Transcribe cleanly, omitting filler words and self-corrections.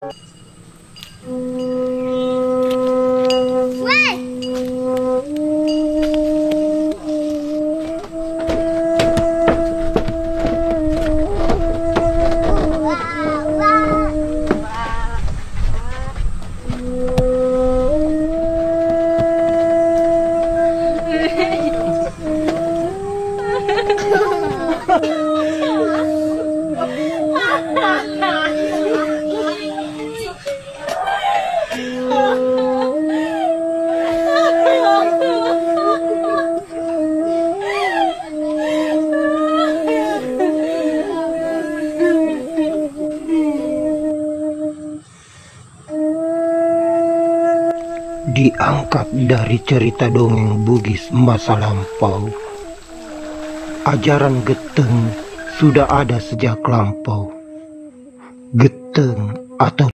Diangkat dari cerita dongeng Bugis masa lampau. Ajaran Geteng sudah ada sejak lampau. Geteng atau